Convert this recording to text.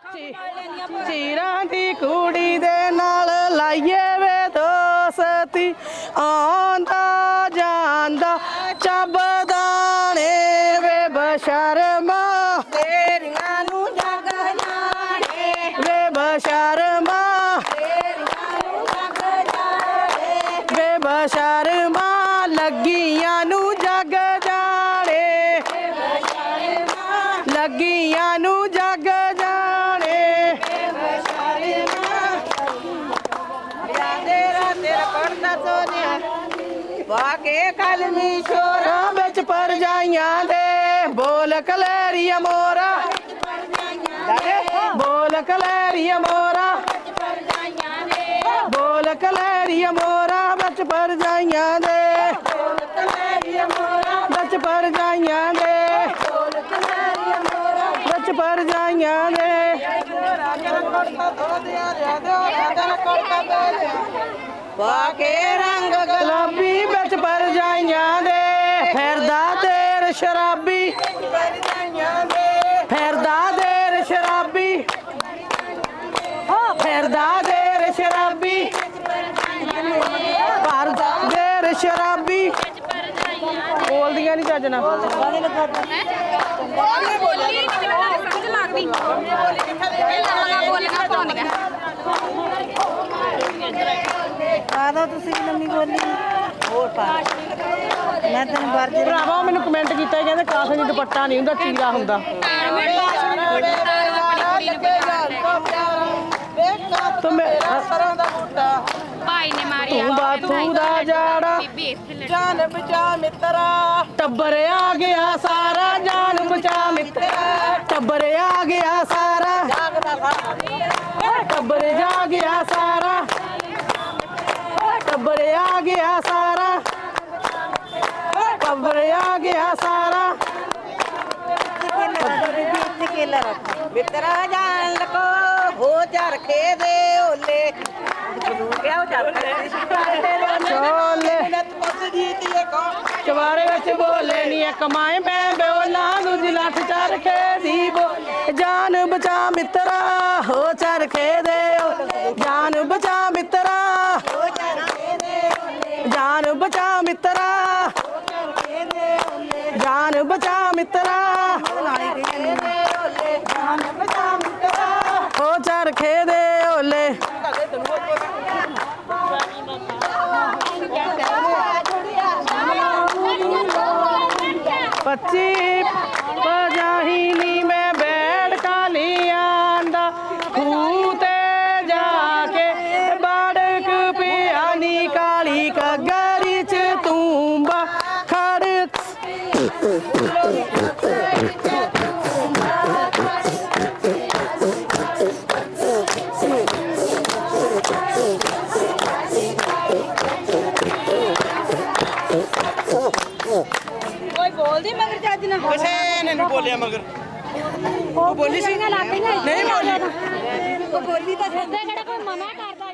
चीरां दी कुड़ी दे नाल लाइए वे दोस्ती आंदा जांदा चबदा ने वे बशर्मा तेरियां नू जग जाने वे बशर्मा वे बशर्मा लगियां नू जग जाने लगियां नू जग जाने वाके कलमी छोरा बिच पर जाइयां दे बोल कलैरिया मोरा बोल कलैरिया मोरा बोल कलैरिया मोरा बिच पर जाइयां दे बिच पर जाइयां दे बिच पर जाइयां दे वाके रंग गुलाबी बिच पर जाइयां दे फिरदा देर शराबी फिरदा देर शराबी फिरदा देर शराबी भरदा देर शराबी बोल दिया नहीं चज ना भरावा मैनू कमेंट किया कहते काफी दुपट्टा नहीं होंदा चीरा होंदा टब्बर आ गया सारा जान बचा मित्रा टब्बर आ गया सारा टब्बर जा गया सारा टब्बर आ गया सारा टब्बर आ गया सारा मित्रा जान को हो चरखे दे ओले चवारे विच बोले नी कमाए मैं बोला दूजी लठ चरखे दी जान बचा मित्रा हो चरखे दे जान बचा मित्रा जान बचा मित्रा जान बचा मित्रा हो चरखे दे ओले पच्ची पजाहिनी में बैठ काली आंदा खूते जाके बाड़क पियानी काली कगरी च तूंबा खड़ बोलिया मगर बोली सी नहीं बोली तो कोई मना करता